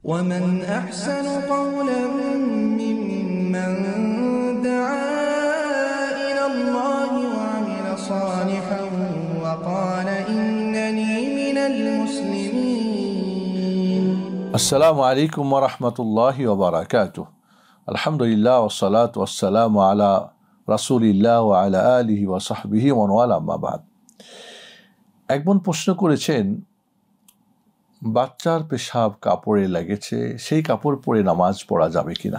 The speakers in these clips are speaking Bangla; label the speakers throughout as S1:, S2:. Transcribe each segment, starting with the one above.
S1: ومن أحسن قولا ممن دعا إلى الله وعمل صالحا وقال إنني من المسلمين.
S2: السلام عليكم ورحمة الله وبركاته. الحمد لله والصلاة والسلام على رسول الله وعلى آله وصحبه ومن والاه أما بعد. একজন প্রশ্ন করেছেন, বাচ্চার পেশাব কাপড়ে লেগেছে, সেই কাপড় পরে নামাজ পড়া যাবে কিনা।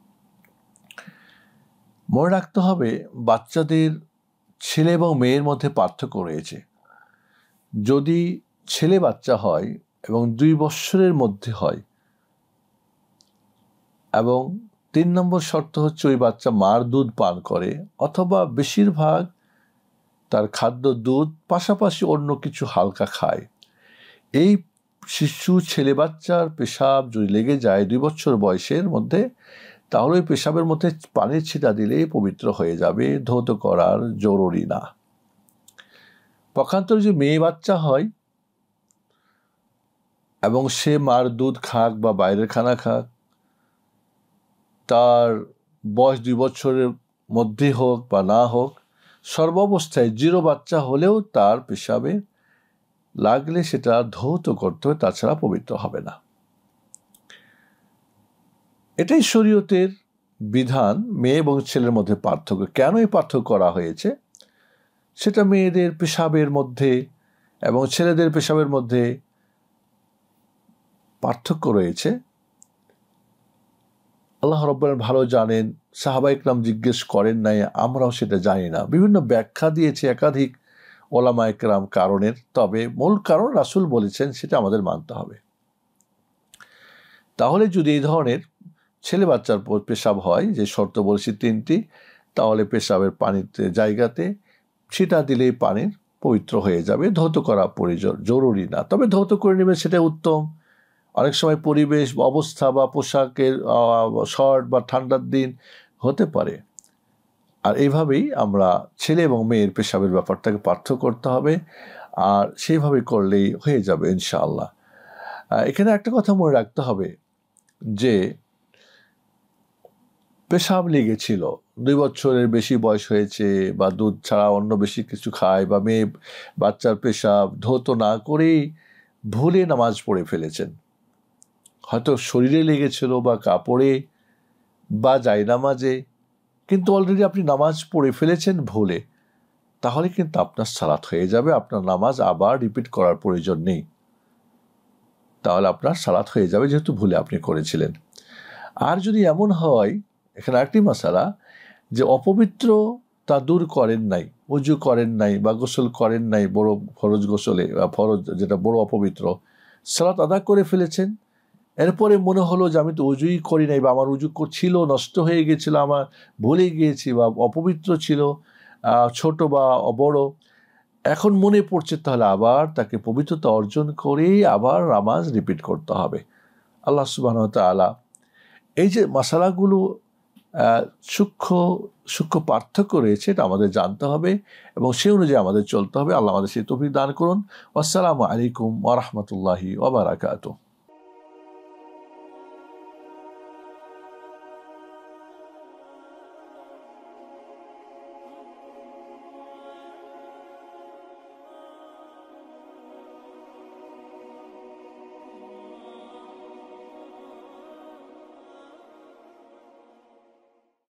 S2: মনে রাখতে হবে, বাচ্চাদের ছেলে এবং মেয়ের মধ্যে পার্থক্য রয়েছে। যদি ছেলে বাচ্চা হয় এবং 2 বছরের মধ্যে হয়, এবং 3 নম্বর শর্ত হচ্ছে ওই বাচ্চা মার দুধ পান করে অথবা বেশিরভাগ তার খাদ্য দুধ পাশাপাশি অন্য কিছু হালকা খায়। এই শিশু ছেলে বাচ্চার পেশাব যদি লেগে যায় 2 বছর বয়সের মধ্যে, তাহলে ওই পেশাবের মধ্যে পানির ছিটা দিলেই পবিত্র হয়ে যাবে, ধৌত করার জরুরি না। পক্ষান্তরে যে মেয়ে বাচ্চা হয় এবং সে মার দুধ খাক বা বাইরের খানা খাক, তার বয়স 2 বছরের মধ্যে হোক বা না হোক, সর্বাবস্থায় 0 বাচ্চা হলেও তার পেশাবে লাগলে সেটা ধৌত করতে হবে, তাছাড়া পবিত্র হবে না। এটাই শরীয়তের বিধান। মেয়ে এবং ছেলের মধ্যে পার্থক্য। কেন এই পার্থক্য করা হয়েছে সেটা মেয়েদের পেশাবের মধ্যে এবং ছেলেদের পেশাবের মধ্যে পার্থক্য রয়েছে। আল্লাহ রাব্বুল আলামিন ভালো জানেন, সাহাবা ইকরাম জিজ্ঞেস করেন নাই, আমরাও সেটা জানি না। বিভিন্ন ব্যাখ্যা দিয়েছে একাধিক ওলামা ইকরাম কারণের, তবে মূল কারণ রাসূল বলেছেন, সেটা আমাদের মানতে হবে। তাহলে যদি এই ধরনের ছেলে বাচ্চার পেশাব হয়, যে শর্ত বলেছি 3টি, তাহলে পেশাবের পানিতে জায়গাতে ছিটা দিলেই পানির পবিত্র হয়ে যাবে, ধৌত করা জরুরি না। তবে ধৌত করে নেবে সেটা উত্তম। অনেক সময় পরিবেশ বা অবস্থা বা পোশাকের শর্ট বা ঠান্ডার দিন হতে পারে। আর এইভাবেই আমরা ছেলে এবং মেয়ের পেশাবের ব্যাপারটাকে পার্থক্য করতে হবে, আর সেইভাবে করলেই হয়ে যাবে ইনশাআল্লাহ। এখানে একটা কথা মনে রাখতে হবে যে পেশাব লেগেছিল, 2 বছরের বেশি বয়স হয়েছে বা দুধ ছাড়া অন্য বেশি কিছু খায়, বা মেয়ে বাচ্চার পেশাব ধৌত না করেই ভুলে নামাজ পড়ে ফেলেছেন, হয়তো শরীরে লেগেছিল বা কাপড়ে বা জায়নামাজে, কিন্তু অলরেডি আপনি নামাজ পড়ে ফেলেছেন ভুলে, তাহলে কিন্তু আপনার সালাত হয়ে যাবে, আপনার নামাজ আবার রিপিট করার প্রয়োজন নেই। তাহলে আপনার সালাত হয়ে যাবে, যেহেতু ভুলে আপনি করেছিলেন। আর যদি এমন হয়, এখানে আরেকটি মাসালা, যে অপবিত্র তা দূর করেন নাই, ওযু করেন নাই বা গোসল করেন নাই, বড় ফরজ গোসলে বা ফরজ যেটা বড় অপবিত্র, সালাত আদা করে ফেলেছেন, এরপরে মনে হলো যে আমি তো উজুই করি নাই, বা আমার উজু ছিল নষ্ট হয়ে গিয়েছিল, আমার ভুলে গিয়েছি বা অপবিত্র ছিল, ছোট বা বড়, এখন মনে পড়ছে, তাহলে আবার তাকে পবিত্রতা অর্জন করেই আবার নামাজ রিপিট করতে হবে। আল্লাহ সুবহানাহু ওয়া তাআলা এই যে মাসালাগুলো সূক্ষ্ম পার্থক্য রয়েছে, এটা আমাদের জানতে হবে এবং সেই অনুযায়ী আমাদের চলতে হবে। আল্লাহ আমাদের সেই তৌফিক দান করুন। আসসালামু আলাইকুম ওয়া রাহমাতুল্লাহি ওয়া বারাকাতুহু।